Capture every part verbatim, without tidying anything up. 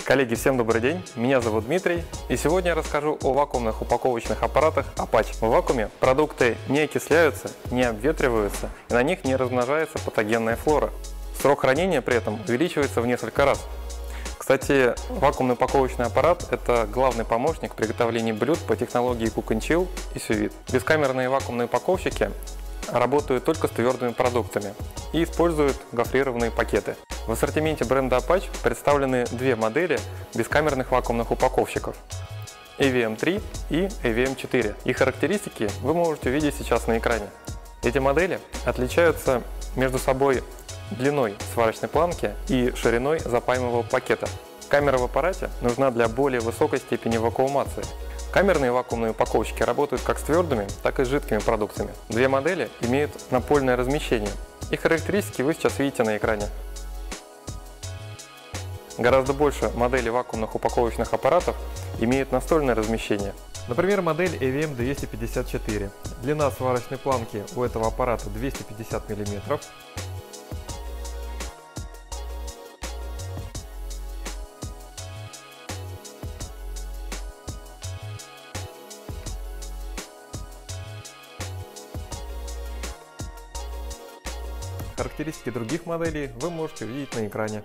Коллеги, всем добрый день, меня зовут Дмитрий, и сегодня я расскажу о вакуумных упаковочных аппаратах Apache. В вакууме продукты не окисляются, не обветриваются, и на них не размножается патогенная флора. Срок хранения при этом увеличивается в несколько раз. Кстати, вакуумный упаковочный аппарат – это главный помощник в приготовлении блюд по технологии Cook and Chill и Sous Vide. Бескамерные вакуумные упаковщики работают только с твердыми продуктами и используют гофрированные пакеты. В ассортименте бренда Apache представлены две модели бескамерных вакуумных упаковщиков – эй ви эм три и эй ви эм четыре. Их характеристики вы можете увидеть сейчас на экране. Эти модели отличаются между собой длиной сварочной планки и шириной запаиваемого пакета. Камера в аппарате нужна для более высокой степени вакуумации. Камерные вакуумные упаковщики работают как с твердыми, так и с жидкими продуктами. Две модели имеют напольное размещение. Их характеристики вы сейчас видите на экране. Гораздо больше моделей вакуумных упаковочных аппаратов имеют настольное размещение. Например, модель эй ви эм двести пятьдесят четыре. Длина сварочной планки у этого аппарата двести пятьдесят миллиметров. Характеристики других моделей вы можете увидеть на экране.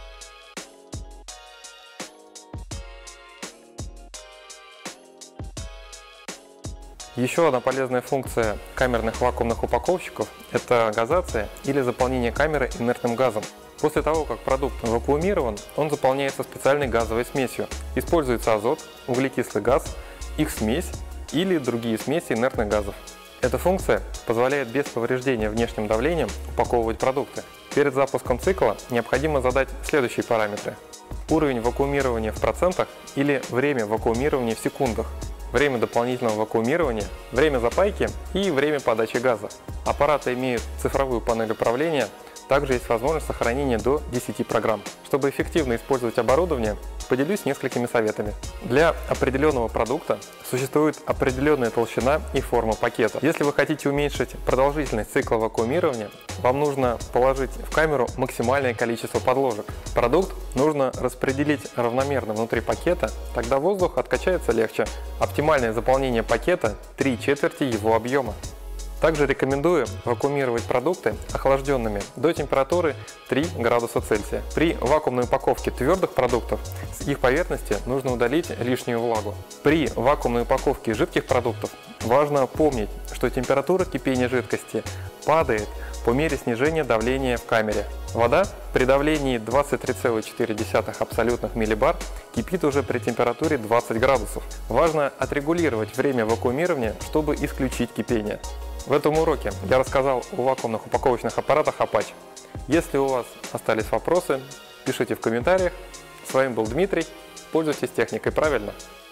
Еще одна полезная функция камерных вакуумных упаковщиков – это газация или заполнение камеры инертным газом. После того, как продукт вакуумирован, он заполняется специальной газовой смесью. Используется азот, углекислый газ, их смесь или другие смеси инертных газов. Эта функция позволяет без повреждения внешним давлением упаковывать продукты. Перед запуском цикла необходимо задать следующие параметры: уровень вакуумирования в процентах или время вакуумирования в секундах, время дополнительного вакуумирования, время запайки и время подачи газа. Аппараты имеют цифровую панель управления, также есть возможность сохранения до десяти программ. Чтобы эффективно использовать оборудование, поделюсь несколькими советами. Для определенного продукта существует определенная толщина и форма пакета. Если вы хотите уменьшить продолжительность цикла вакуумирования, вам нужно положить в камеру максимальное количество подложек. Продукт нужно распределить равномерно внутри пакета, тогда воздух откачается легче. Оптимальное заполнение пакета – три четверти его объема. Также рекомендую вакуумировать продукты охлажденными до температуры три градуса Цельсия. При вакуумной упаковке твердых продуктов с их поверхности нужно удалить лишнюю влагу. При вакуумной упаковке жидких продуктов важно помнить, что температура кипения жидкости падает по мере снижения давления в камере. Вода при давлении двадцать три целых четыре десятых абсолютных миллибар кипит уже при температуре двадцать градусов. Важно отрегулировать время вакуумирования, чтобы исключить кипение. В этом уроке я рассказал о вакуумных упаковочных аппаратах Apache. Если у вас остались вопросы, пишите в комментариях. С вами был Дмитрий. Пользуйтесь техникой правильно.